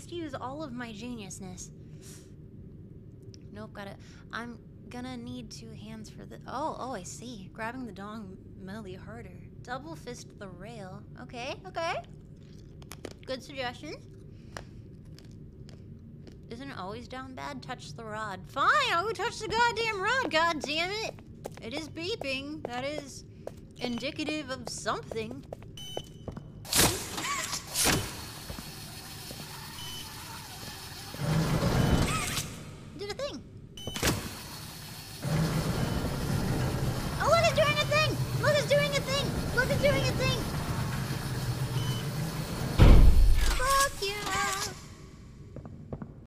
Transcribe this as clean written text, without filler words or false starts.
must use all of my geniusness. Nope, I'm gonna need 2 hands for the... Oh, I see. Grabbing the dong Melody harder. Double fist the rail. Okay. Good suggestion. Isn't it always down bad? Touch the rod. Fine, I'll go touch the goddamn rod, god damn it! It is beeping. That is indicative of something.